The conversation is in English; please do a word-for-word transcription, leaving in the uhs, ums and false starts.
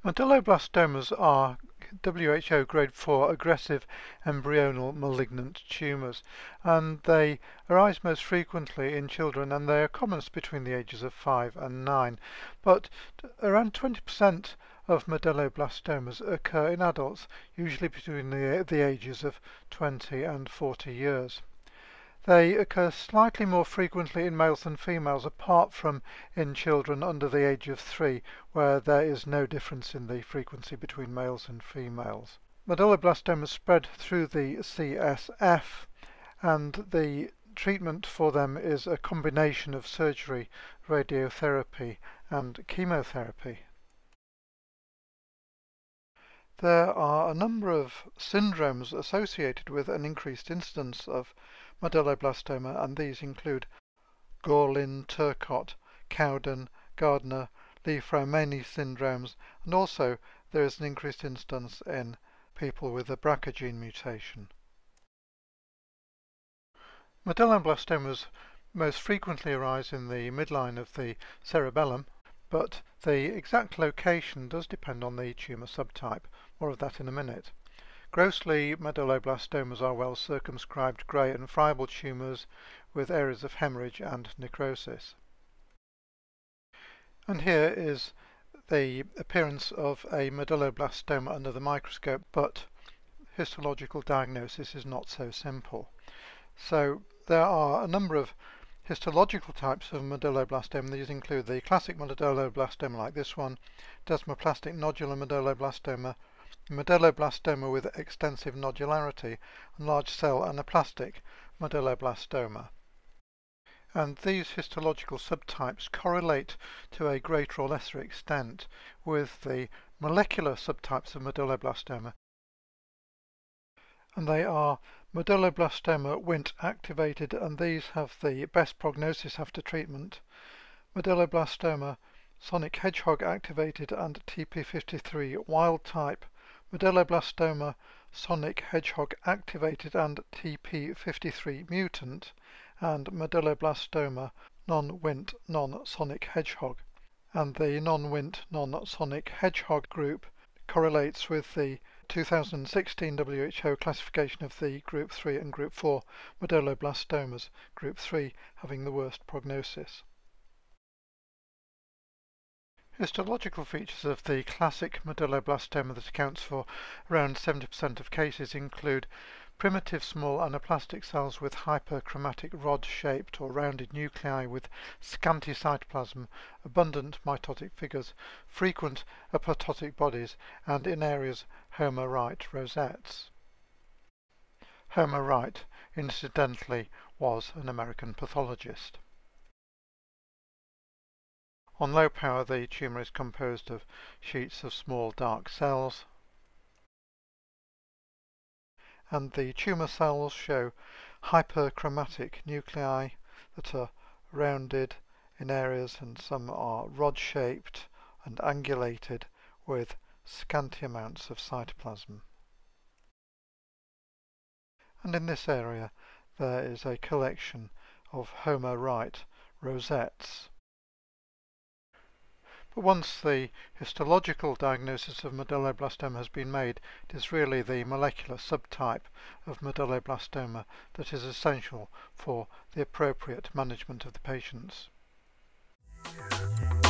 Medulloblastomas are W H O grade four aggressive embryonal malignant tumours, and they arise most frequently in children, and they are commonest between the ages of five and nine. But around twenty percent of medulloblastomas occur in adults, usually between the, the ages of twenty and forty years. They occur slightly more frequently in males than females, apart from in children under the age of three, where there is no difference in the frequency between males and females. Medulloblastomas spread through the C S F, and the treatment for them is a combination of surgery, radiotherapy, and chemotherapy. There are a number of syndromes associated with an increased incidence of medulloblastoma, and these include Gorlin-Turcott, Cowden, Gardner, Li-Fraumeni syndromes, and also there is an increased incidence in people with a B R C A gene mutation. Medulloblastomas most frequently arise in the midline of the cerebellum, but the exact location does depend on the tumour subtype. More of that in a minute. Grossly, medulloblastomas are well circumscribed grey and friable tumours with areas of hemorrhage and necrosis. And here is the appearance of a medulloblastoma under the microscope, but histological diagnosis is not so simple. So there are a number of histological types of medulloblastoma. These include the classic medulloblastoma like this one, desmoplastic nodular medulloblastoma, medulloblastoma with extensive nodularity, and large cell anaplastic medulloblastoma. And these histological subtypes correlate to a greater or lesser extent with the molecular subtypes of medulloblastoma, and they are medulloblastoma Wnt activated, and these have the best prognosis after treatment, medulloblastoma sonic hedgehog activated and T P fifty-three wild type, medulloblastoma sonic hedgehog activated and T P fifty-three mutant, and medulloblastoma non-Wnt non-sonic hedgehog. And the non-Wnt non-sonic hedgehog group correlates with the two thousand sixteen W H O classification of the group three and group four medulloblastomas, group three having the worst prognosis. Histological features of the classic medulloblastoma that accounts for around seventy percent of cases include primitive small anaplastic cells with hyperchromatic rod-shaped or rounded nuclei with scanty cytoplasm, abundant mitotic figures, frequent apoptotic bodies, and in areas Homer Wright rosettes. Homer Wright, incidentally, was an American pathologist. On low power, the tumour is composed of sheets of small dark cells, and the tumour cells show hyperchromatic nuclei that are rounded in areas, and some are rod-shaped and angulated with scanty amounts of cytoplasm. And in this area there is a collection of Homer Wright rosettes. But once the histological diagnosis of medulloblastoma has been made, it is really the molecular subtype of medulloblastoma that is essential for the appropriate management of the patients.